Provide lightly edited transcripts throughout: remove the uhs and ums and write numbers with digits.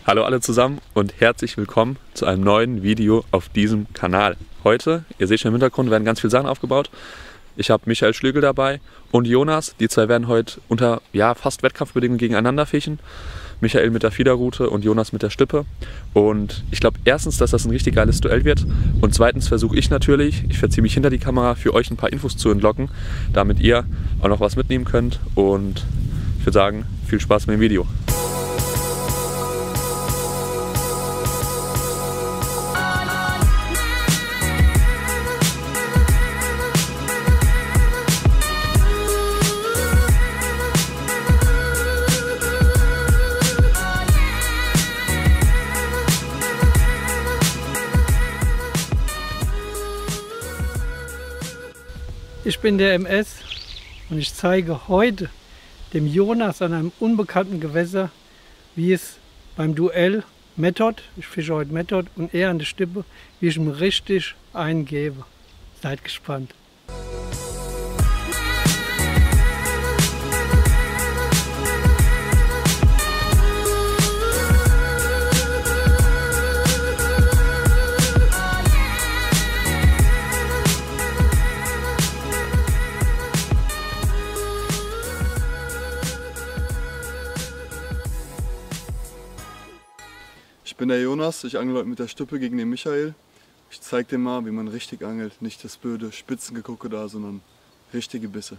Hallo alle zusammen und herzlich willkommen zu einem neuen Video auf diesem Kanal. Heute, ihr seht schon im Hintergrund, werden ganz viele Sachen aufgebaut. Ich habe Michael Schlögel dabei und Jonas. Die zwei werden heute unter fast Wettkampfbedingungen gegeneinander fischen. Michael mit der Fiederrute und Jonas mit der Stippe. Und ich glaube erstens, dass das ein richtig geiles Duell wird. Und zweitens versuche ich natürlich, ich verziehe mich hinter die Kamera, für euch ein paar Infos zu entlocken, damit ihr auch noch was mitnehmen könnt. Und ich würde sagen, viel Spaß mit dem Video. Ich bin der MS und ich zeige heute dem Jonas an einem unbekannten Gewässer, wie es beim Duell Method, ich fische heute Method, und er an der Stippe, wie ich ihm richtig eingebe. Seid gespannt. Ich bin der Jonas, ich angle heute mit der Stippe gegen den Michael. Ich zeig dir mal, wie man richtig angelt. Nicht das blöde Spitzengegucke da, sondern richtige Bisse.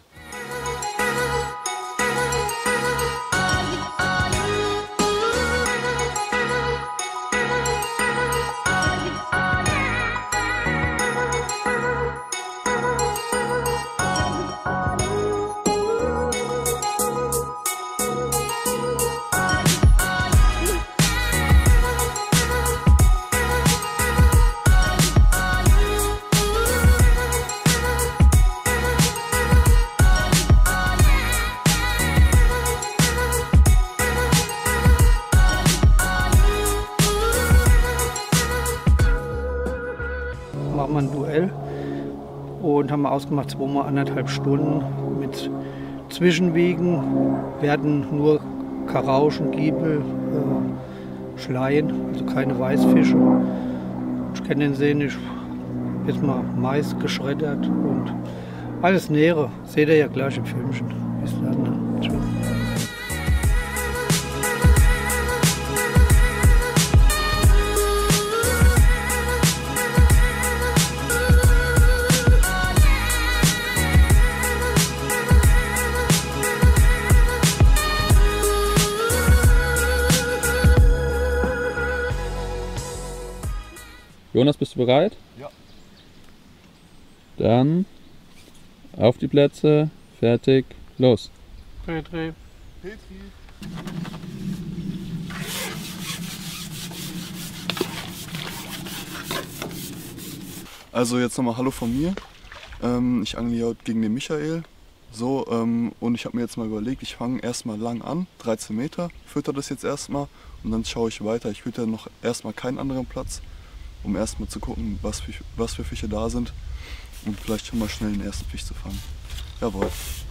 Machen wir ein Duell und haben ausgemacht 2 mal 1,5 Stunden mit Zwischenwiegen. Wir hatten nur Karauschen, Giebel, Schleien, also keine Weißfische. Ich kenne den See nicht. Jetzt mal Mais geschreddert und alles Nähere. Seht ihr ja gleich im Filmchen. Bis dann. Ne? Tschüss. Jonas, bist du bereit? Ja. Dann auf die Plätze, fertig, los. Petri. Also jetzt nochmal Hallo von mir. Ich angle hier heute gegen den Michael. So, und ich habe mir jetzt mal überlegt, ich fange erstmal lang an, 13 Meter, fütter das jetzt erstmal und dann schaue ich weiter. Ich fütter noch erstmal keinen anderen Platz, um erstmal zu gucken, was für Fische da sind und vielleicht schon mal schnell den ersten Fisch zu fangen. Jawohl.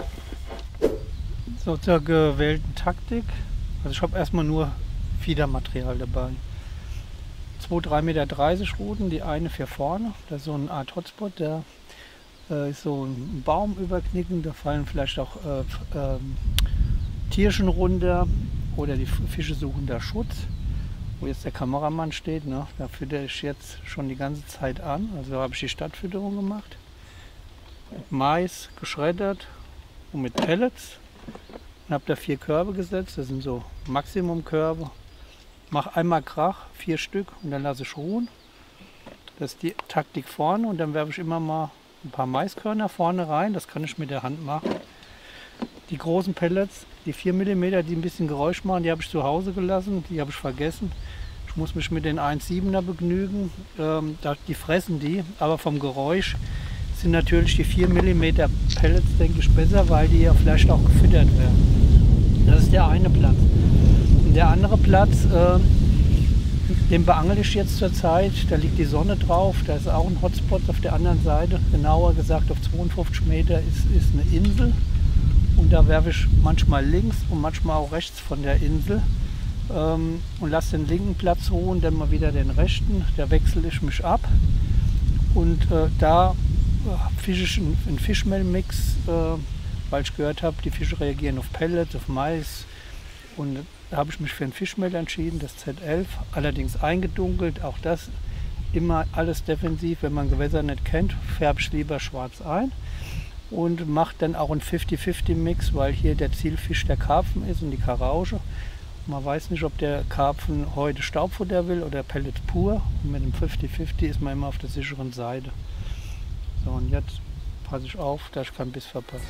So zur gewählten Taktik. Also ich habe erstmal nur Fiedermaterial dabei. 2,3,30 Meter Ruten, die eine für vorne. Das ist so eine Art Hotspot, der ist so ein Baum überknicken, da fallen vielleicht auch Tierchen runter oder die Fische suchen da Schutz. Wo jetzt der Kameramann steht, ne, da fütter ich jetzt schon die ganze Zeit an. Also habe ich die Stadtfütterung gemacht. Mit Mais geschreddert und mit Pellets. Und habe da 4 Körbe gesetzt, das sind so Maximumkörbe. Mache einmal Krach, 4 Stück und dann lasse ich ruhen. Das ist die Taktik vorne und dann werfe ich immer mal ein paar Maiskörner vorne rein. Das kann ich mit der Hand machen. Die großen Pellets, die 4 mm, die ein bisschen Geräusch machen, die habe ich zu Hause gelassen, die habe ich vergessen. Ich muss mich mit den 1,7er begnügen, die fressen die, aber vom Geräusch sind natürlich die 4 mm Pellets, denke ich, besser, weil die ja vielleicht auch gefüttert werden. Das ist der eine Platz. Und der andere Platz, den beangel ich jetzt zur Zeit, da liegt die Sonne drauf, da ist auch ein Hotspot auf der anderen Seite, genauer gesagt auf 52 Meter ist eine Insel. Und da werfe ich manchmal links und manchmal auch rechts von der Insel und lasse den linken Platz ruhen, dann mal wieder den rechten. Da wechsle ich mich ab und da fische ich einen Fischmehlmix, weil ich gehört habe, die Fische reagieren auf Pellets, auf Mais. Und da habe ich mich für ein Fischmehl entschieden, das Z11, allerdings eingedunkelt. Auch das immer alles defensiv. Wenn man Gewässer nicht kennt, färbe ich lieber schwarz ein und mache dann auch einen 50-50-Mix, weil hier der Zielfisch der Karpfen ist und die Karausche. Man weiß nicht, ob der Karpfen heute Staubfutter will oder Pellets pur. Und mit dem 50-50 ist man immer auf der sicheren Seite. So, und jetzt passe ich auf, dass ich keinen Biss verpasse.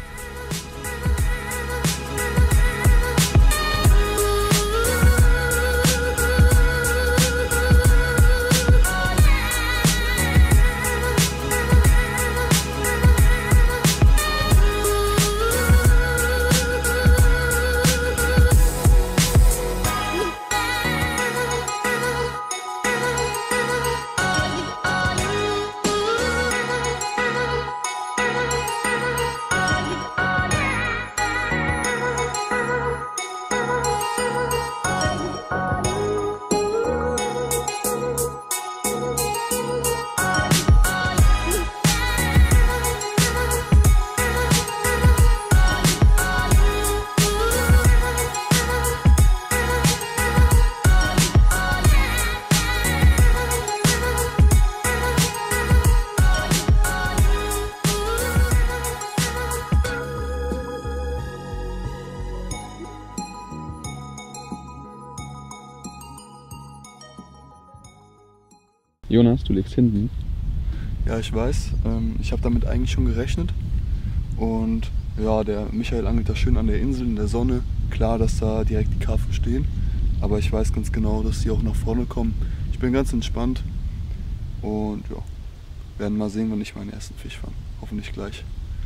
Jonas, du liegst hinten. Ja, ich weiß. Ich habe damit eigentlich schon gerechnet. Und ja, der Michael angelt da schön an der Insel in der Sonne. Klar, dass da direkt die Karpfen stehen. Aber ich weiß ganz genau, dass die auch nach vorne kommen. Ich bin ganz entspannt. Und ja, werden mal sehen, wann ich meinen ersten Fisch fange. Hoffentlich gleich.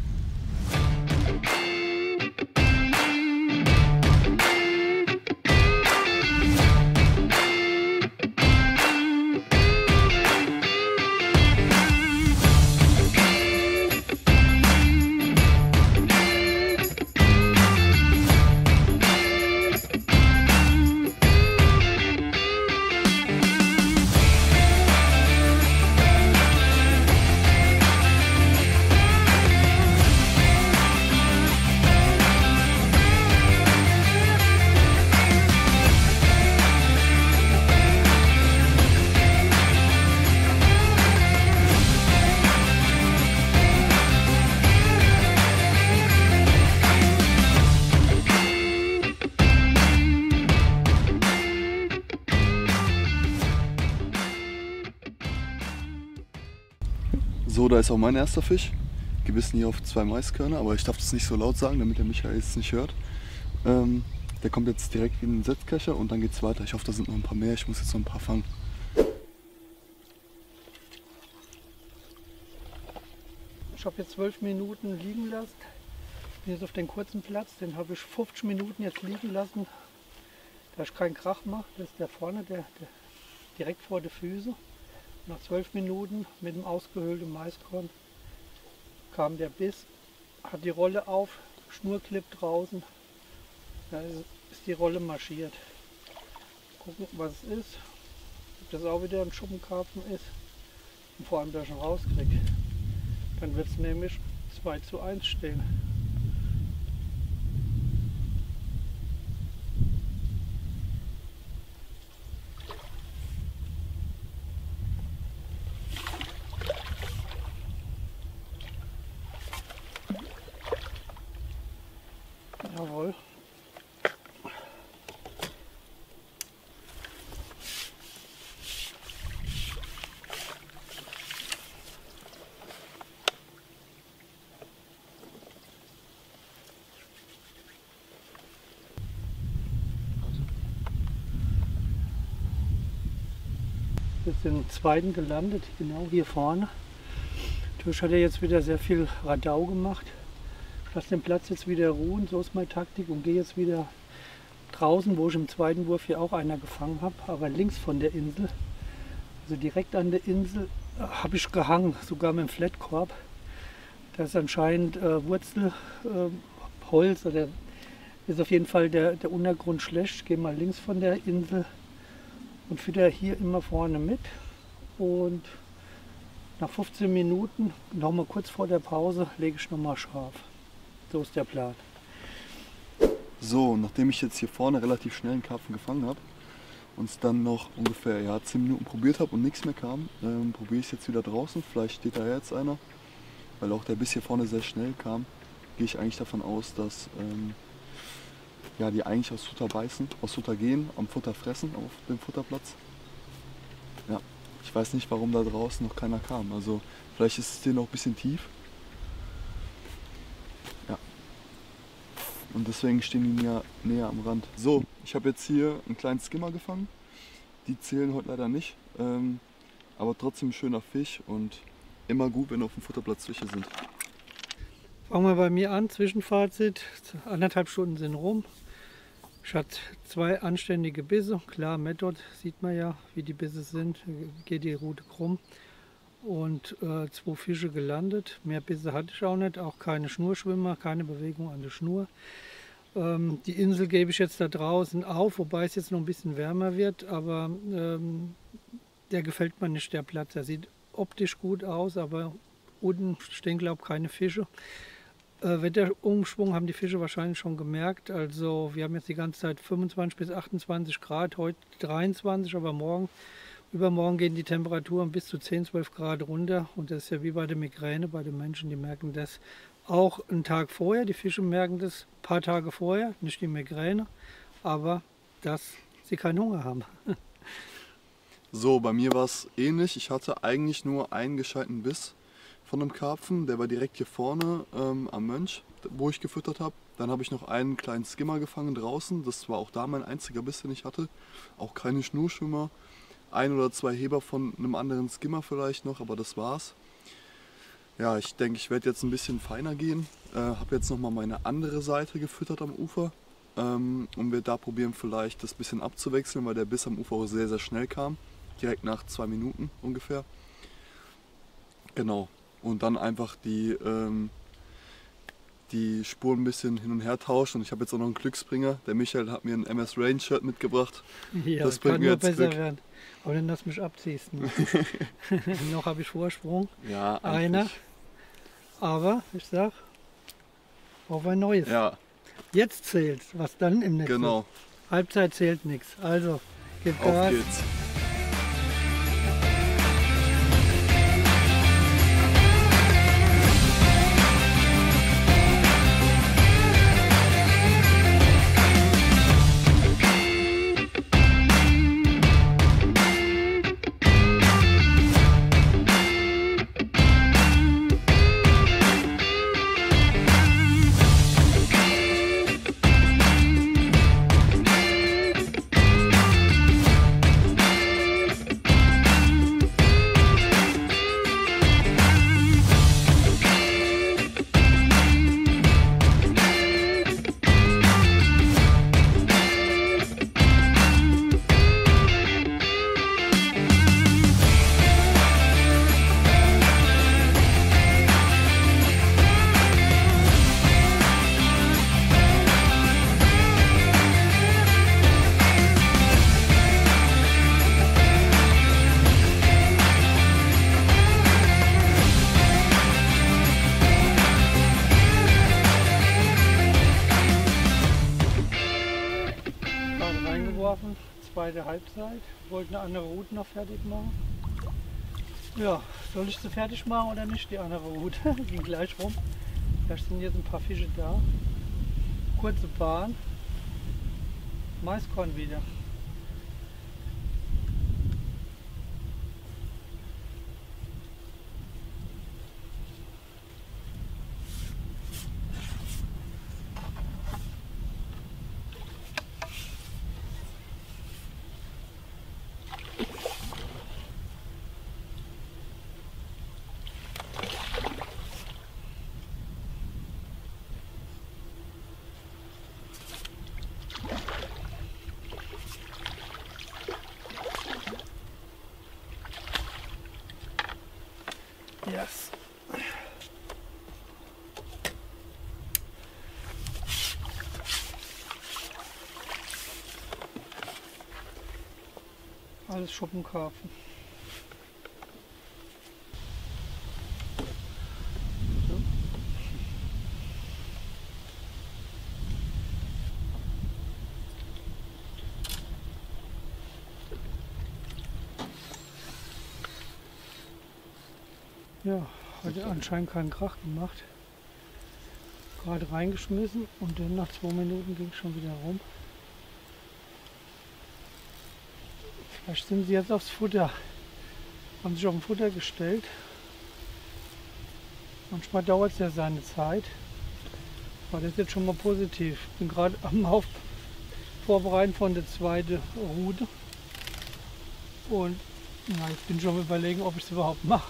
So, da ist auch mein erster Fisch. Gebissen hier auf 2 Maiskörner, aber ich darf das nicht so laut sagen, damit der Michael es nicht hört. Der kommt jetzt direkt in den Setzkescher und dann geht's weiter. Ich hoffe, da sind noch ein paar mehr. Ich muss jetzt noch ein paar fangen. Ich habe jetzt 12 Minuten liegen lassen. Bin jetzt auf den kurzen Platz, den habe ich 50 Minuten jetzt liegen lassen, da ich keinen Krach mache. Das ist der vorne, der direkt vor den Füßen. Nach 12 Minuten mit dem ausgehöhlten Maiskorn kam der Biss, hat die Rolle auf, Schnurclip draußen, da ist die Rolle marschiert. Gucken, was es ist, ob das auch wieder ein Schuppenkarpfen ist und vor allem, dass ich ihn rauskriege. Dann wird es nämlich 2:1 stehen. Jawohl. Jetzt den zweiten gelandet, genau hier vorne. Natürlich hat er jetzt wieder sehr viel Radau gemacht. Ich lasse den Platz jetzt wieder ruhen, so ist meine Taktik, und gehe jetzt wieder draußen, wo ich im zweiten Wurf hier auch einer gefangen habe, aber links von der Insel. Also direkt an der Insel habe ich gehangen, sogar mit dem Flatkorb. Da ist anscheinend Wurzelholz oder Ist auf jeden Fall der Untergrund schlecht. Ich gehe mal links von der Insel und fütter hier immer vorne mit. Und nach 15 Minuten, noch mal kurz vor der Pause, lege ich noch mal scharf. So ist der Plan. So, nachdem ich jetzt hier vorne relativ schnell einen Karpfen gefangen habe und es dann noch ungefähr 10 Minuten probiert habe und nichts mehr kam, probiere ich es jetzt wieder draußen. Vielleicht steht da jetzt einer, weil auch der Biss hier vorne sehr schnell kam. Gehe ich eigentlich davon aus, dass die eigentlich aus Futter beißen, aus Futter gehen, am Futter fressen auf dem Futterplatz. Ja, ich weiß nicht, warum da draußen noch keiner kam. Also vielleicht ist es hier noch ein bisschen tief. Ja. Und deswegen stehen die näher am Rand. So, ich habe jetzt hier einen kleinen Skimmer gefangen. Die zählen heute leider nicht, aber trotzdem ein schöner Fisch und immer gut, wenn auf dem Futterplatz Fische sind. Fangen wir bei mir an, Zwischenfazit, 1,5 Stunden sind rum. Ich hatte 2 anständige Bisse, klar Method, sieht man ja, wie die Bisse sind, geht die Route krumm. Und 2 Fische gelandet, mehr Bisse hatte ich auch nicht, auch keine Schnurschwimmer, keine Bewegung an der Schnur. Die Insel gebe ich jetzt da draußen auf, wobei es jetzt noch ein bisschen wärmer wird, aber der gefällt mir nicht, der Platz. Der sieht optisch gut aus, aber unten stehen, glaube ich, keine Fische. Wetterumschwung haben die Fische wahrscheinlich schon gemerkt. Also wir haben jetzt die ganze Zeit 25 bis 28 Grad, heute 23, aber übermorgen gehen die Temperaturen bis zu 10, 12 Grad runter. Und das ist ja wie bei der Migräne, bei den Menschen, die merken das auch einen Tag vorher. Die Fische merken das ein paar Tage vorher, nicht die Migräne, aber dass sie keinen Hunger haben. So, bei mir war es ähnlich. Ich hatte eigentlich nur einen gescheiten Biss von einem Karpfen, der war direkt hier vorne am Mönch, wo ich gefüttert habe. Dann habe ich noch einen kleinen Skimmer gefangen draußen, das war auch da mein einziger Biss, den ich hatte. Auch keine Schnurschwimmer, 1 oder 2 Heber von einem anderen Skimmer vielleicht noch, aber das war's. Ja, ich denke, ich werde jetzt ein bisschen feiner gehen, habe jetzt nochmal meine andere Seite gefüttert am Ufer und werde da probieren vielleicht das bisschen abzuwechseln, weil der Biss am Ufer auch sehr, sehr schnell kam, direkt nach 2 Minuten ungefähr. Genau. Und dann einfach die Spuren ein bisschen hin und her tauschen. Und ich habe jetzt auch noch einen Glücksbringer. Der Michael hat mir ein MS Rain Shirt mitgebracht. Ja, das bringt kann mir nur jetzt besser Glück. werden. Aber dann lass mich abziehst. Ne? Noch habe ich Vorsprung. Ja, Einer. eigentlich. Aber ich sag, auf ein neues. Ja, Jetzt zählt, was dann im Netz genau. ist. Halbzeit zählt nichts. Also, gib Auf Gas. geht's. Zweite Halbzeit. Ich wollte eine andere Route noch fertig machen. Ja, soll ich sie fertig machen oder nicht, die andere Route? Ging gleich rum. Vielleicht sind jetzt ein paar Fische da. Kurze Bahn. Maiskorn wieder. Alles Schuppenkarpfen. So. Ja, hat anscheinend keinen Krach gemacht. Gerade reingeschmissen und dann nach 2 Minuten ging es schon wieder rum. Vielleicht sind sie jetzt aufs Futter, haben sich auf dem Futter gestellt. Manchmal dauert es ja seine Zeit, aber das ist jetzt schon mal positiv. Ich bin gerade am Vorbereiten von der zweiten Rute und ja, ich bin schon am Überlegen, ob ich es überhaupt mache.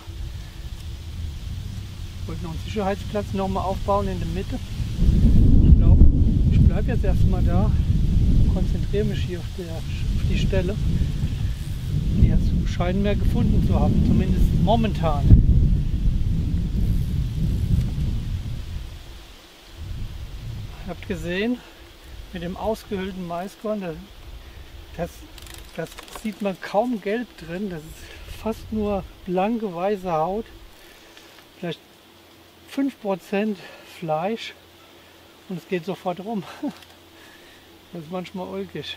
Ich wollte noch einen Sicherheitsplatz noch mal aufbauen in der Mitte. Ich glaube, ich bleibe jetzt erstmal da, konzentriere mich hier auf die Stelle. Die jetzt scheinen mehr gefunden zu haben, zumindest momentan. Ihr habt gesehen, mit dem ausgehöhlten Maiskorn, das sieht man kaum gelb drin, das ist fast nur blanke weiße Haut, vielleicht 5% Fleisch und es geht sofort rum. Das ist manchmal ulkig.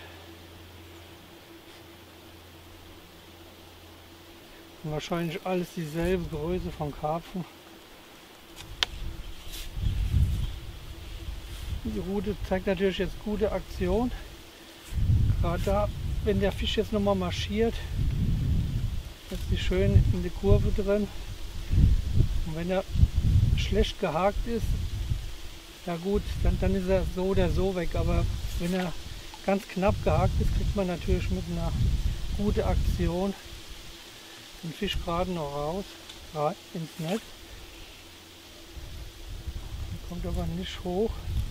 Und wahrscheinlich alles dieselbe Größe von Karpfen. Die Rute zeigt natürlich jetzt gute Aktion. Gerade da, wenn der Fisch jetzt nochmal marschiert, ist sie schön in die Kurve drin. Und wenn er schlecht gehakt ist, ja gut, dann ist er so oder so weg. Aber wenn er ganz knapp gehakt ist, kriegt man natürlich mit einer guten Aktion den Fisch gerade noch raus, ins Netz. Kommt aber nicht hoch.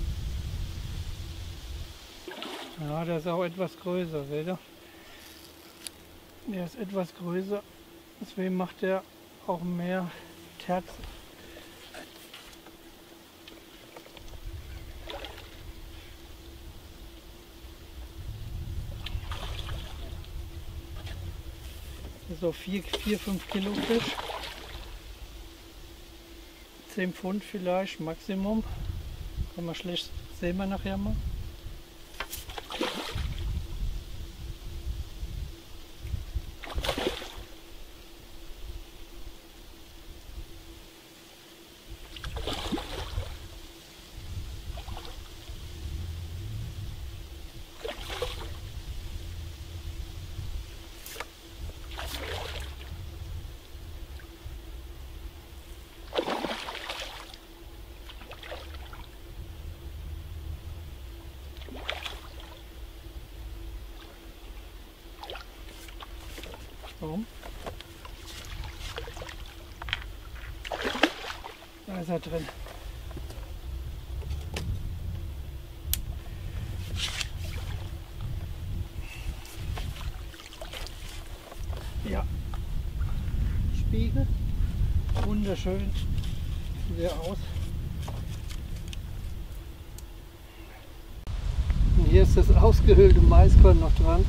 Ja, der ist auch etwas größer, seht ihr? Der ist etwas größer, deswegen macht er auch mehr Terz. So 4-5 Kilo Fisch, 10 Pfund vielleicht Maximum, kann man schlecht, sehen wir nachher mal. So. Da ist er drin. Ja. Spiegel. Wunderschön. Sieht er aus. Und hier ist das ausgehöhlte Maiskorn noch dran.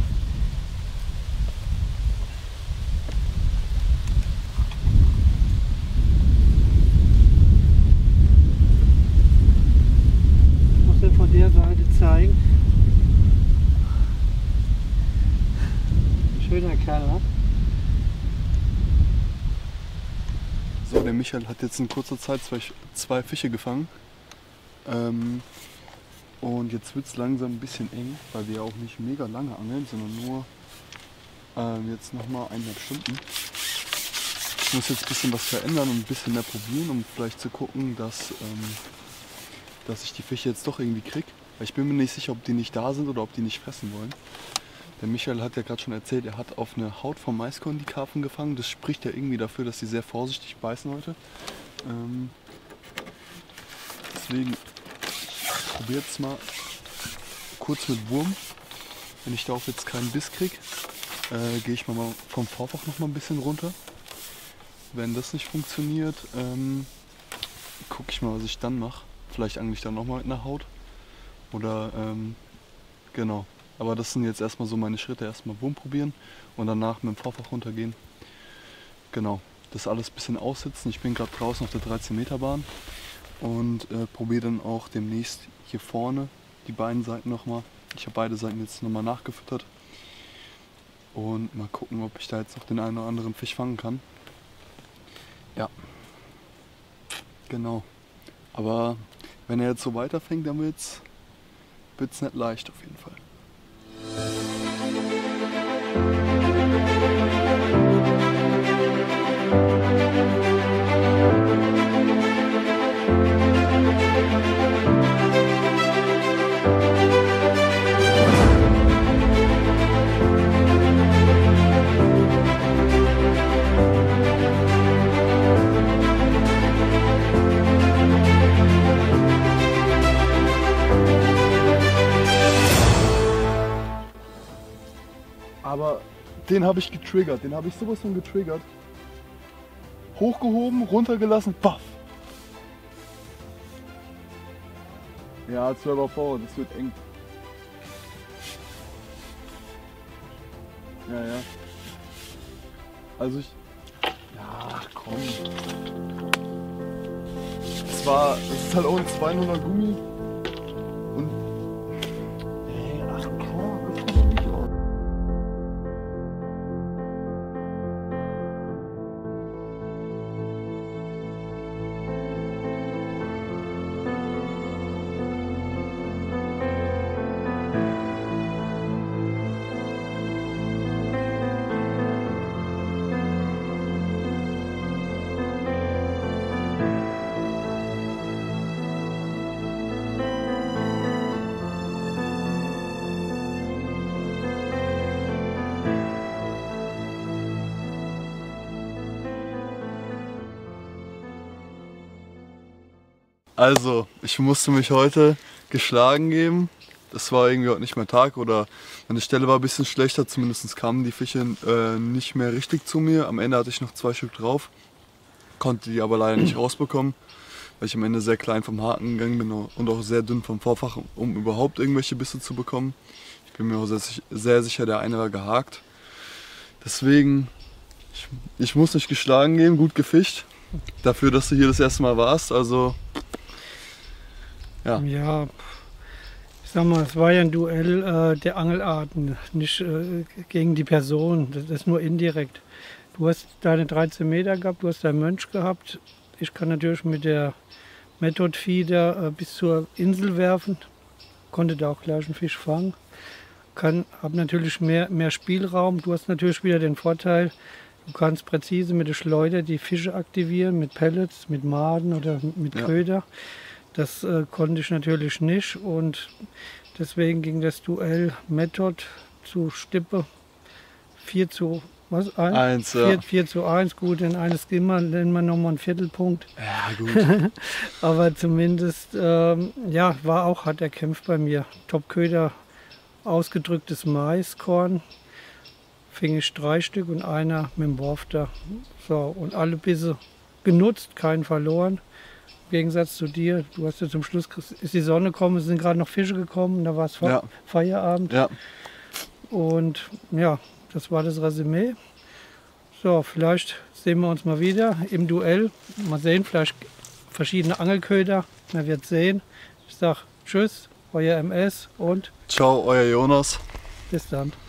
Zeigen. Schöner Kerl, ne? So, der Michael hat jetzt in kurzer Zeit zwei Fische gefangen. Und jetzt wird es langsam ein bisschen eng, weil wir auch nicht mega lange angeln, sondern nur jetzt nochmal 1,5 Stunden. Ich muss jetzt ein bisschen was verändern und ein bisschen mehr probieren, um vielleicht zu gucken, dass ich die Fische jetzt doch irgendwie kriege. Ich bin mir nicht sicher, ob die nicht da sind oder ob die nicht fressen wollen. Der Michael hat ja gerade schon erzählt, er hat auf eine Haut vom Maiskorn die Karpfen gefangen. Das spricht ja irgendwie dafür, dass sie sehr vorsichtig beißen heute. Deswegen probiere jetzt mal kurz mit Wurm. Wenn ich darauf jetzt keinen Biss kriege, gehe ich mal vom Vorfach noch mal ein bisschen runter. Wenn das nicht funktioniert, gucke ich mal, was ich dann mache. Vielleicht angle ich dann nochmal mit einer Haut. Oder genau, Aber das sind jetzt erstmal so meine Schritte. Erstmal Wurm probieren und danach mit dem Vorfach runtergehen. Genau, das alles ein bisschen aussitzen. Ich bin gerade draußen auf der 13 Meter Bahn und probiere dann auch demnächst hier vorne die beiden Seiten nochmal. Ich habe beide Seiten jetzt nochmal nachgefüttert. Und mal gucken, ob ich da jetzt noch den einen oder anderen Fisch fangen kann. Ja, genau. Aber wenn er jetzt so weiterfängt, dann wird's nicht leicht auf jeden Fall. Aber den habe ich getriggert, den habe ich sowas von getriggert. Hochgehoben, runtergelassen, baff. Ja, 12er vor, das wird eng. Ja, ja. Also ich... Ja, komm. Es ist halt auch ein 200er Gummi. Und... Ey, ach komm, das kommt doch nicht raus. Also, ich musste mich heute geschlagen geben. Das war irgendwie heute nicht mehr Tag oder meine Stelle war ein bisschen schlechter. Zumindest kamen die Fische nicht mehr richtig zu mir. Am Ende hatte ich noch 2 Stück drauf, konnte die aber leider nicht rausbekommen, weil ich am Ende sehr klein vom Haken gegangen bin und auch sehr dünn vom Vorfach, um überhaupt irgendwelche Bisse zu bekommen. Ich bin mir auch sehr sicher, der eine war gehakt. Deswegen, ich muss nicht geschlagen geben, gut gefischt. Dafür, dass du hier das erste Mal warst, also... Ja, ich sag mal, es war ja ein Duell der Angelarten, nicht gegen die Person, das ist nur indirekt. Du hast deine 13 Meter gehabt, du hast deinen Mönch gehabt. Ich kann natürlich mit der Method Feeder bis zur Insel werfen, konnte da auch gleich einen Fisch fangen. Habe natürlich mehr Spielraum. Du hast natürlich wieder den Vorteil, du kannst präzise mit der Schleuder die Fische aktivieren, mit Pellets, mit Maden oder mit Köder. Das konnte ich natürlich nicht und deswegen ging das Duell Method zu Stippe 4:1, gut, in eines Skimmer nennen wir nochmal einen Viertelpunkt. Ja, gut. Aber zumindest, ja, hat erkämpft bei mir. Topköder, ausgedrücktes Maiskorn, fing ich 3 Stück und einer mit dem Wurf da. So, und alle Bisse genutzt, keinen verloren. Im Gegensatz zu dir, du hast ja zum Schluss, ist die Sonne gekommen, es sind gerade noch Fische gekommen, da war es Feierabend. Ja. Und ja, das war das Resümee. So, vielleicht sehen wir uns mal wieder im Duell. Mal sehen, vielleicht verschiedene Angelköder. Man wird sehen. Ich sage Tschüss, euer MS und ciao, euer Jonas. Bis dann.